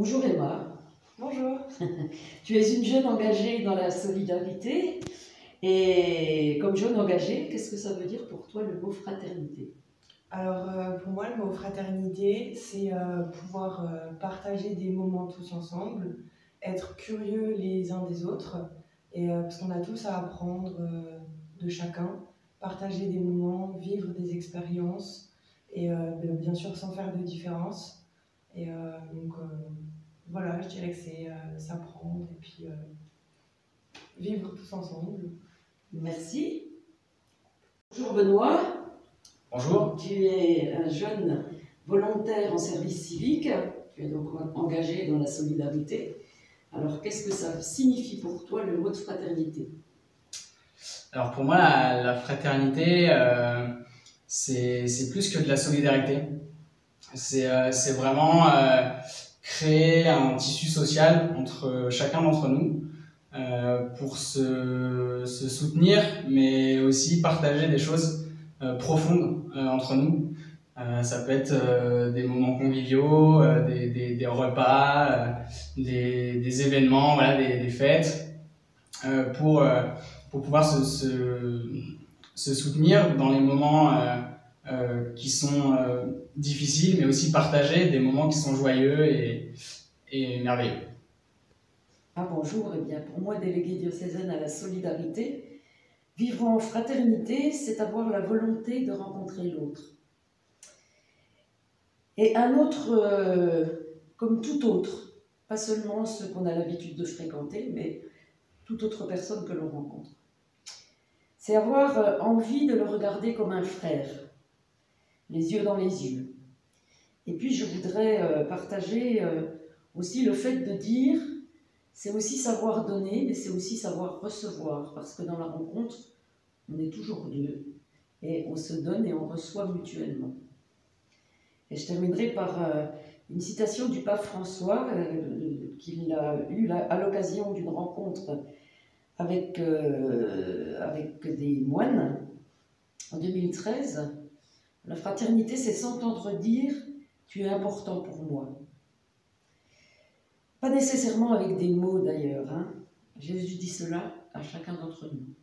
Bonjour Emma. Bonjour. Tu es une jeune engagée dans la solidarité. Et comme jeune engagée, qu'est-ce que ça veut dire pour toi le mot fraternité? Alors pour moi le mot fraternité c'est pouvoir partager des moments tous ensemble, être curieux les uns des autres et parce qu'on a tous à apprendre de chacun, partager des moments, vivre des expériences et bien sûr sans faire de différence. Et voilà, je dirais que c'est s'apprendre et puis vivre tous ensemble. Merci. Bonjour Benoît. Bonjour. Tu es un jeune volontaire en service civique. Tu es donc engagé dans la solidarité. Alors qu'est-ce que ça signifie pour toi le mot de fraternité? Alors pour moi, la fraternité, c'est plus que de la solidarité. C'est vraiment créer un tissu social entre chacun d'entre nous pour se soutenir, mais aussi partager des choses profondes entre nous. Ça peut être des moments conviviaux, des repas, des événements, voilà, des fêtes, pour pouvoir se soutenir dans les moments qui sont difficiles, mais aussi partager des moments qui sont joyeux et merveilleux. Ah bonjour, eh bien pour moi, déléguée diocésaine à la solidarité, vivre en fraternité, c'est avoir la volonté de rencontrer l'autre. Et un autre comme tout autre, pas seulement ceux qu'on a l'habitude de fréquenter, mais toute autre personne que l'on rencontre. C'est avoir envie de le regarder comme un frère, les yeux dans les yeux. Et puis je voudrais partager aussi le fait de dire, c'est aussi savoir donner, mais c'est aussi savoir recevoir, parce que dans la rencontre, on est toujours deux, et on se donne et on reçoit mutuellement. Et je terminerai par une citation du pape François, qu'il a eue à l'occasion d'une rencontre avec des moines en 2013. La fraternité, c'est s'entendre dire « tu es important pour moi ». Pas nécessairement avec des mots d'ailleurs, hein. Jésus dit cela à chacun d'entre nous.